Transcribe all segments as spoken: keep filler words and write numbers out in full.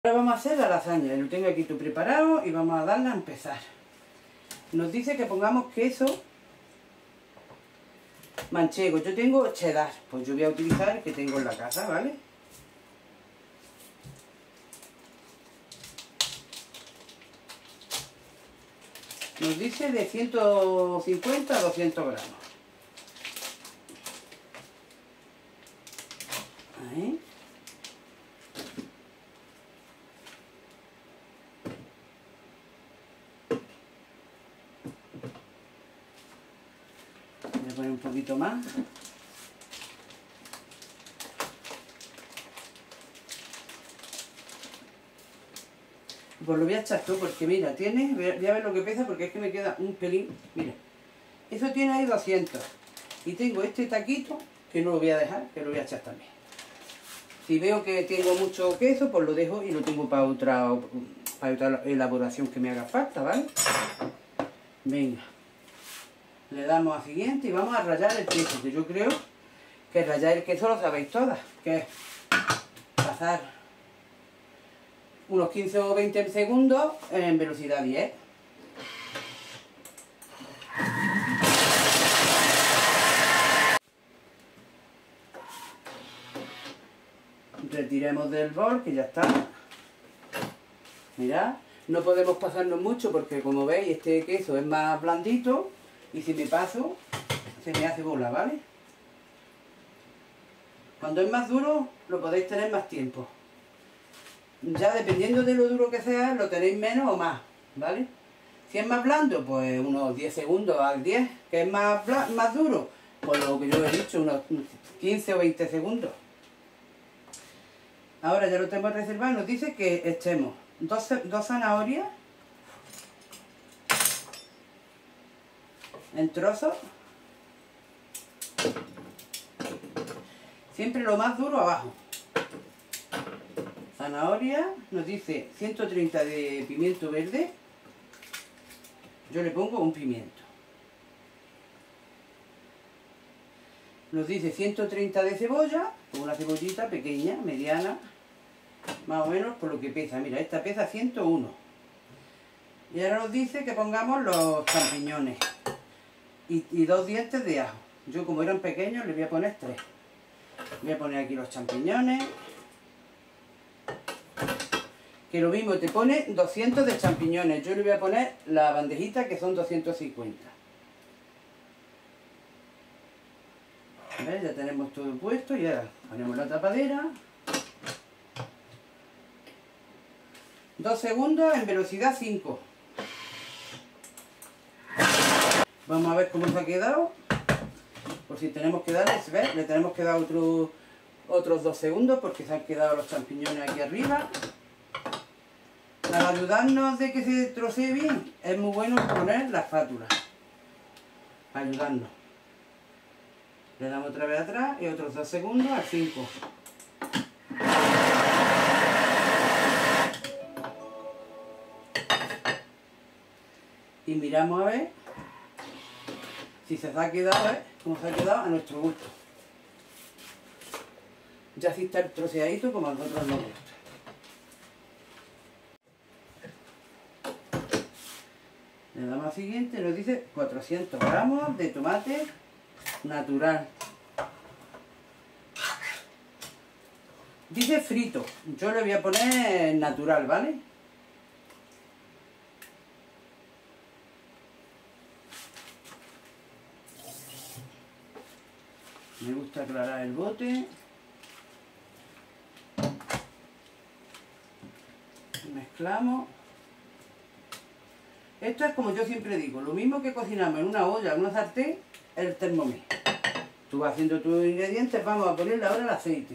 Ahora vamos a hacer la lasaña, lo tengo aquí todo preparado y vamos a darle a empezar. Nos dice que pongamos queso manchego, yo tengo cheddar, pues yo voy a utilizar el que tengo en la casa, ¿vale? Nos dice de ciento cincuenta a doscientos gramos. Ahí. Voy a poner un poquito más. Pues lo voy a echar todo porque mira, tiene, voy a ver lo que pesa porque es que me queda un pelín, mira, eso tiene ahí doscientos y tengo este taquito que no lo voy a dejar, que lo voy a echar también. Si veo que tengo mucho queso, pues lo dejo y lo tengo para otra, para otra elaboración que me haga falta, ¿vale? Venga, le damos a siguiente y vamos a rallar el queso, que yo creo que rallar el queso lo sabéis todas, que es pasar unos quince o veinte segundos en velocidad diez. Retiremos del bol, que ya está. Mirad, no podemos pasarnos mucho porque como veis este queso es más blandito y si me paso se me hace bola, ¿vale? Cuando es más duro lo podéis tener más tiempo. Ya dependiendo de lo duro que sea, lo tenéis menos o más, ¿vale? Si es más blando, pues unos diez segundos al diez, que es más, más duro, pues lo que yo he dicho, unos quince o veinte segundos. Ahora ya lo tenemos reservado, nos dice que echemos dos, dos zanahorias en trozos, siempre lo más duro abajo. Zanahoria, nos dice ciento treinta de pimiento verde, yo le pongo un pimiento. Nos dice ciento treinta de cebolla, una cebollita pequeña, mediana, más o menos por lo que pesa. Mira, esta pesa ciento uno. Y ahora nos dice que pongamos los champiñones y, y dos dientes de ajo. Yo como eran pequeños le voy a poner tres. Voy a poner aquí los champiñones. Que lo mismo, te pone doscientos de champiñones. Yo le voy a poner la bandejita que son doscientos cincuenta. ¿Ves? Ya tenemos todo puesto y ahora ponemos la tapadera. Dos segundos en velocidad cinco. Vamos a ver cómo se ha quedado. Por si tenemos que darle, ¿ves? Le tenemos que dar otro, otros dos segundos porque se han quedado los champiñones aquí arriba. Para ayudarnos de que se trocee bien, es muy bueno poner la espátula. Para ayudarnos. Le damos otra vez atrás y otros dos segundos al cinco. Y miramos a ver si se ha quedado, ¿eh? Como se ha quedado a nuestro gusto. Ya así está el troceadito como a nosotros nos gusta. Le damos al siguiente, nos dice cuatrocientos gramos de tomate natural. Dice frito, yo le voy a poner natural, ¿vale? Me gusta aclarar el bote. Mezclamos. Esto es como yo siempre digo, lo mismo que cocinamos en una olla, en una sartén, el Thermomix. Tú vas haciendo tus ingredientes, vamos a ponerle ahora el aceite.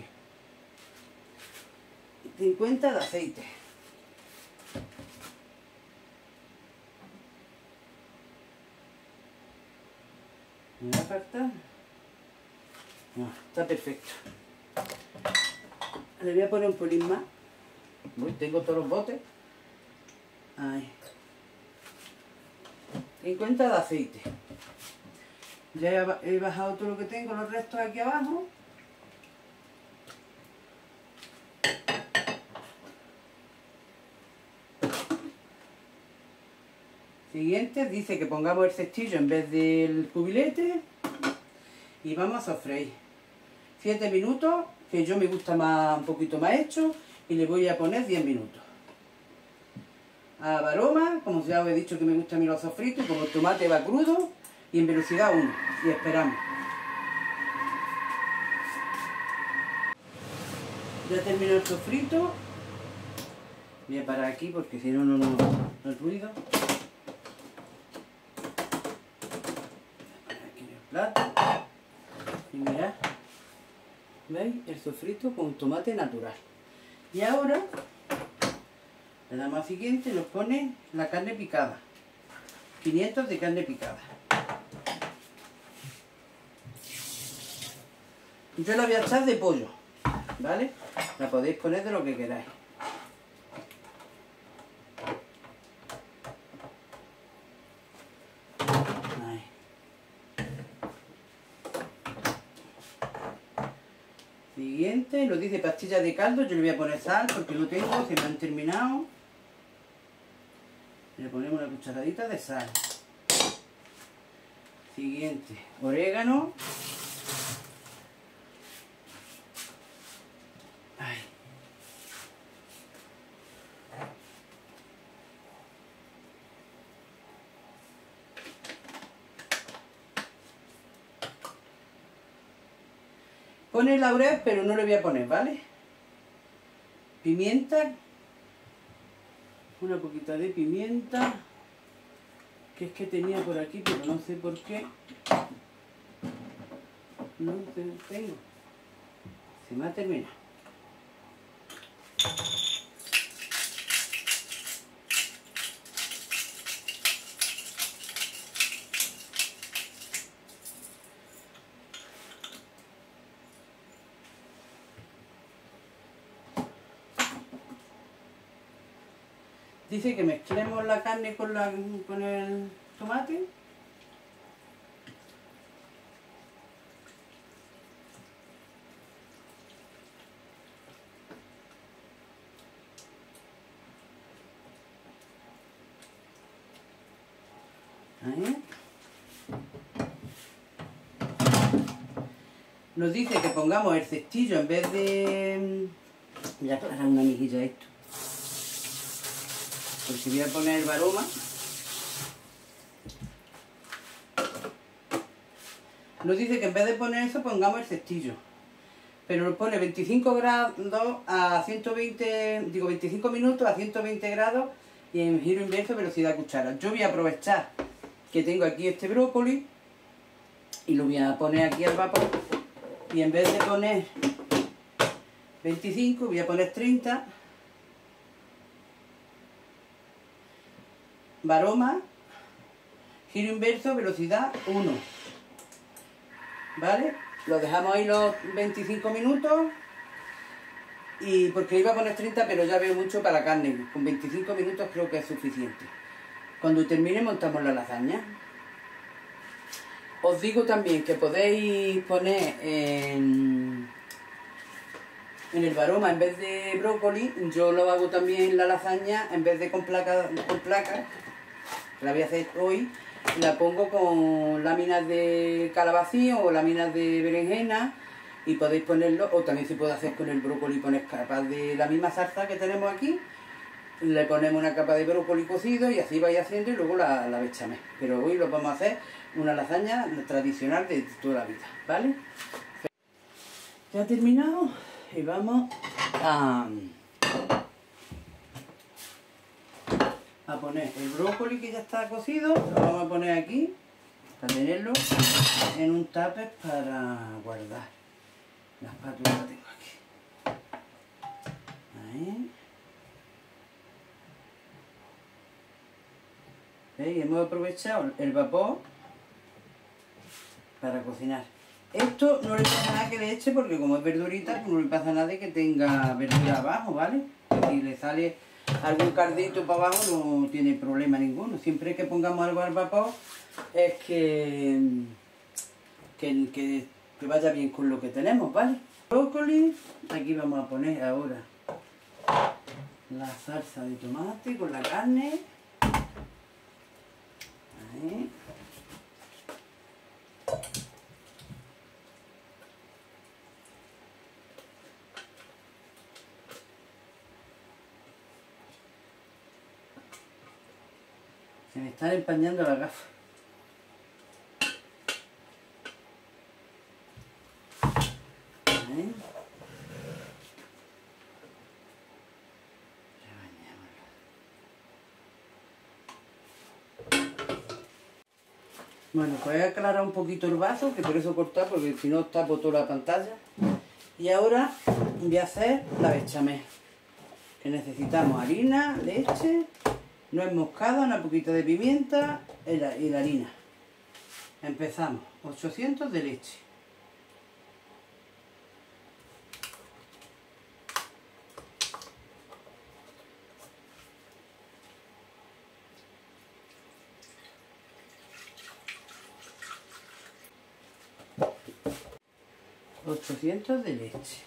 cincuenta de aceite. ¿Me va a faltar? No, está perfecto. Le voy a poner un pelín más. Uy, tengo todos los botes. Ahí. cincuenta de aceite. Ya he bajado todo lo que tengo, los restos aquí abajo. Siguiente, dice que pongamos el cestillo en vez del cubilete y vamos a sofreír. siete minutos, que yo me gusta más, un poquito más hecho, y le voy a poner diez minutos. A Baroma, como ya os he dicho que me gustan a mí los sofritos, como el tomate va crudo, y en velocidad uno, y esperamos. Ya terminó el sofrito. Voy a parar aquí porque si no, no, no, no el ruido. Voy a poner aquí en el plato. Y mirad, ¿veis? El sofrito con tomate natural. Y ahora le damos al siguiente, nos pone la carne picada. quinientos de carne picada. Yo la voy a echar de pollo, ¿vale? La podéis poner de lo que queráis. Ahí. Siguiente, lo dice pastilla de caldo, yo le voy a poner sal porque no tengo, se me han terminado. Le ponemos una cucharadita de sal. Siguiente, orégano. Ay. Pone laurel, pero no le voy a poner, ¿vale? Pimienta. Una poquita de pimienta. Que es que tenía por aquí, pero no sé por qué. No tengo. Se me ha terminado. Dice que mezclemos la carne con, la, con el tomate. Ahí. Nos dice que pongamos el cestillo en vez de... Voy a aclarar una mejilla esto. Porque voy a poner el Baroma. Nos dice que en vez de poner eso pongamos el cestillo. Pero nos pone veinticinco grados a ciento veinte, digo veinticinco minutos a ciento veinte grados y en giro inverso velocidad cuchara. Yo voy a aprovechar que tengo aquí este brócoli y lo voy a poner aquí al vapor. Y en vez de poner veinticinco voy a poner treinta. Baroma, giro inverso, velocidad uno. ¿Vale? Lo dejamos ahí los veinticinco minutos. Y porque iba a poner treinta, pero ya veo mucho para la carne. Con veinticinco minutos creo que es suficiente. Cuando termine montamos la lasaña. Os digo también que podéis poner en, en el Baroma en vez de brócoli. Yo lo hago también la lasaña en vez de con placa, con placa. La voy a hacer hoy, la pongo con láminas de calabacín o láminas de berenjena y podéis ponerlo, o también se puede hacer con el brócoli, poner capas de la misma salsa que tenemos aquí, le ponemos una capa de brócoli cocido y así vais haciendo y luego la, la bechamel. Pero hoy lo vamos a hacer una lasaña tradicional de toda la vida, ¿vale? Ya ha terminado y vamos a... a poner el brócoli que ya está cocido, lo vamos a poner aquí para tenerlo en un tupper para guardar. La espátula la tengo aquí. Ahí. ¿Veis? Hemos aprovechado el vapor para cocinar. Esto no le pasa nada que le eche porque como es verdurita, pues no le pasa nada de que tenga verdura abajo, ¿vale? Si le sale algún cardito para abajo no tiene problema ninguno. Siempre que pongamos algo al vapor es que, que, que, que vaya bien con lo que tenemos, ¿vale? Brócoli, aquí vamos a poner ahora la salsa de tomate con la carne. ¿Eh? Se me están empañando las gafas. ¿Eh? Bueno, pues he aclarado un poquito el vaso, que por eso he cortado, porque si no tapo toda la pantalla. Y ahora voy a hacer la bechamel, que necesitamos harina, leche, nuez moscada, una poquita de pimienta y la, y la harina. Empezamos, ochocientos de leche. ochocientos de leche.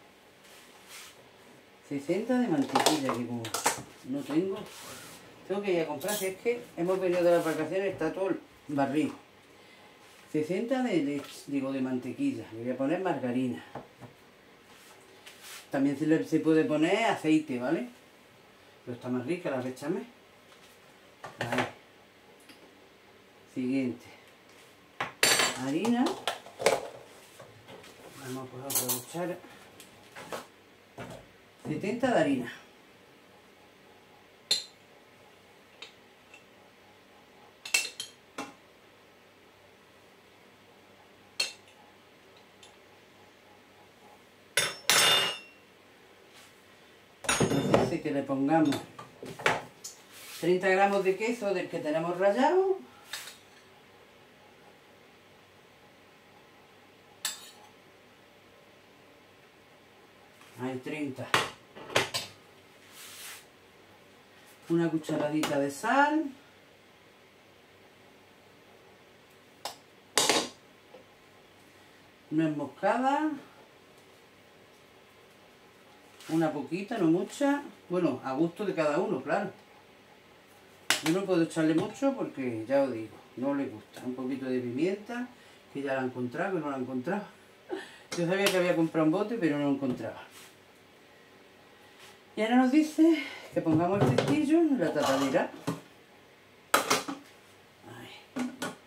sesenta de mantequilla, que como no tengo, tengo que ir a comprar, si es que hemos venido de las vacaciones, está todo barrido. sesenta de leche, digo de mantequilla, le voy a poner margarina. También se le se puede poner aceite, ¿vale? Pero está más rica la bechamel. Ahí. Siguiente. Harina. Vamos a poner otra cuchara. setenta de harina. Entonces que le pongamos treinta gramos de queso del que tenemos rallado. Hay treinta. Una cucharadita de sal. Nuez moscada. Una poquita, no mucha. Bueno, a gusto de cada uno, claro. Yo no puedo echarle mucho porque, ya os digo, no le gusta. Un poquito de pimienta, que ya la he encontrado, que no la he encontrado. Yo sabía que había comprado un bote, pero no lo encontraba. Y ahora nos dice que pongamos el cestillo en la tapadera. Ahí.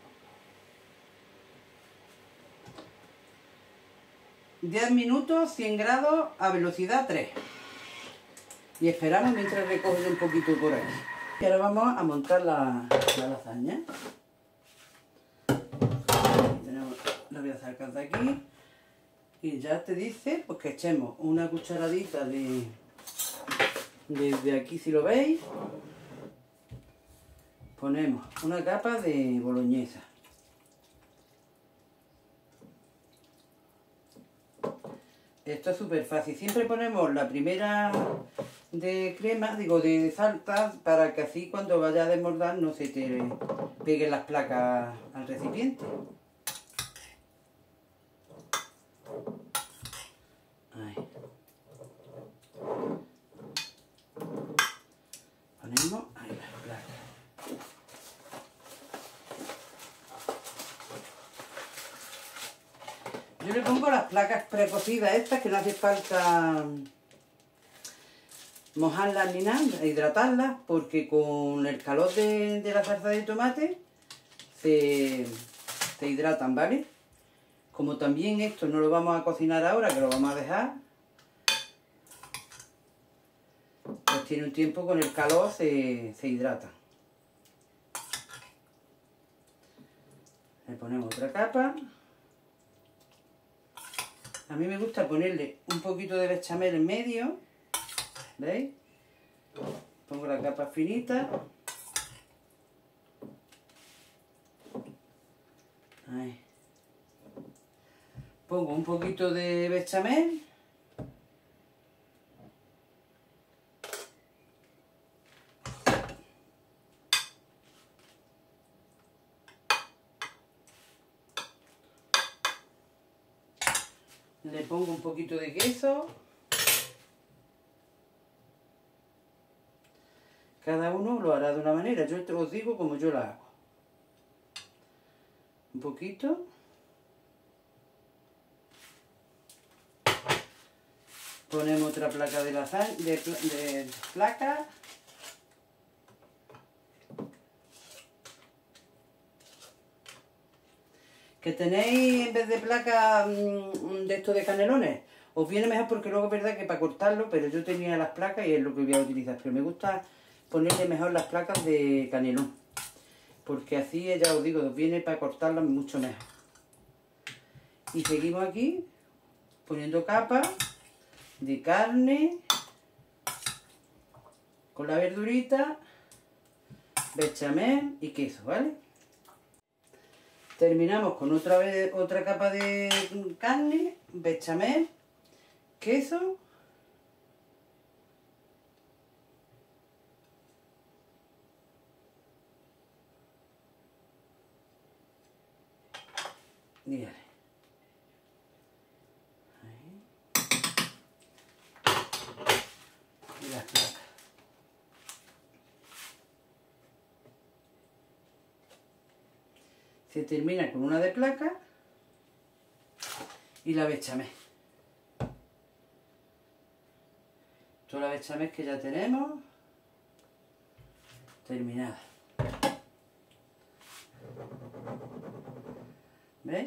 diez minutos, cien grados, a velocidad tres. Y esperamos mientras recoge un poquito por aquí. Y ahora vamos a montar la, la lasaña. Tenemos, la voy a sacar de aquí. Y ya te dice pues que echemos una cucharadita de... Desde aquí, si lo veis, ponemos una capa de boloñesa. Esto es súper fácil. Siempre ponemos la primera de crema, digo de salsa, para que así cuando vaya a desmordar no se te peguen las placas al recipiente. Ahí. Ponemos ahí las placas. Yo le pongo las placas precocidas estas, que no hace falta mojarlas ni nada, hidratarlas, porque con el calor de, de la salsa de tomate se, se hidratan, ¿vale? Como también esto no lo vamos a cocinar ahora, que lo vamos a dejar, pues tiene un tiempo, con el calor se, se hidrata. Le ponemos otra capa. A mí me gusta ponerle un poquito de bechamel en medio, ¿veis? Pongo la capa finita. Ahí. Pongo un poquito de bechamel. Le pongo un poquito de queso. Cada uno lo hará de una manera. Yo os digo como yo la hago. un poquito. Ponemos otra placa de lasaña, de, de placa. Que tenéis en vez de placa mmm, de estos de canelones, os viene mejor porque luego es verdad que para cortarlo, pero yo tenía las placas y es lo que voy a utilizar. Pero me gusta ponerle mejor las placas de canelón, porque así ya os digo, os viene para cortarlas mucho mejor. Y seguimos aquí poniendo capas de carne con la verdurita, bechamel y queso, ¿vale? Terminamos con otra vez otra capa de carne, bechamel, queso y vale. Ahí. Y las placas. Se termina con una de placa y la bechamel. Toda la bechamel que ya tenemos terminada. ¿Veis?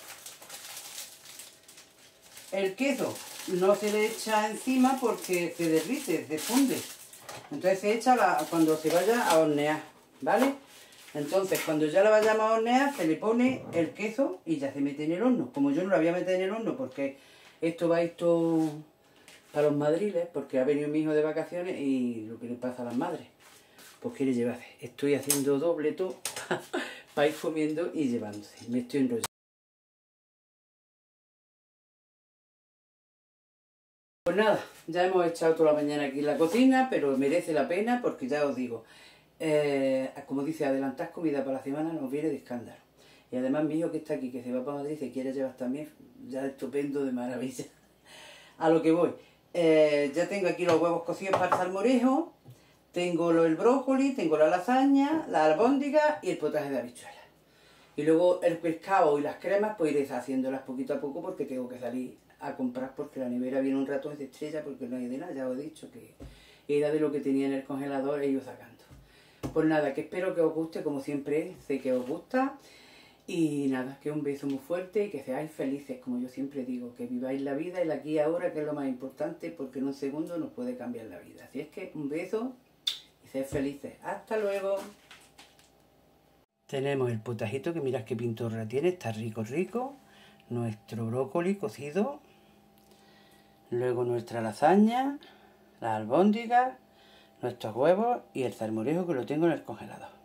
El queso no se le echa encima porque se derrite, se funde. Entonces se echa la, cuando se vaya a hornear, ¿vale? Entonces cuando ya la vayamos a hornear se le pone el queso y ya se mete en el horno. Como yo no la voy a meter en el horno porque esto va esto para los madriles, porque ha venido mi hijo de vacaciones y lo que le pasa a las madres, pues quiere llevarse. Estoy haciendo doble todo para ir comiendo y llevándose. Me estoy enrollando. Pues nada, ya hemos echado toda la mañana aquí en la cocina, pero merece la pena porque ya os digo, eh, como dice, adelantar comida para la semana nos viene de escándalo. Y además mi hijo que está aquí, que se va para Madrid, se quiere llevar también, ya estupendo, de maravilla. A lo que voy, eh, ya tengo aquí los huevos cocidos para el salmorejo, tengo el brócoli, tengo la lasaña, la albóndiga y el potaje de habichuelas. Y luego el pescado y las cremas, pues iré haciéndolas poquito a poco porque tengo que salir a comprar porque la nevera viene un rato y se estrella porque no hay de nada. Ya os he dicho que era de lo que tenía en el congelador e iba sacando. Pues nada, que espero que os guste, como siempre sé que os gusta. Y nada, que un beso muy fuerte y que seáis felices, como yo siempre digo, que viváis la vida, el aquí y ahora, que es lo más importante, porque en un segundo nos puede cambiar la vida. Así es que un beso y sed felices. ¡Hasta luego! Tenemos el potajito, que mirad qué pintorra tiene, está rico, rico. Nuestro brócoli cocido. Luego nuestra lasaña, las albóndigas, nuestros huevos y el salmorejo que lo tengo en el congelador.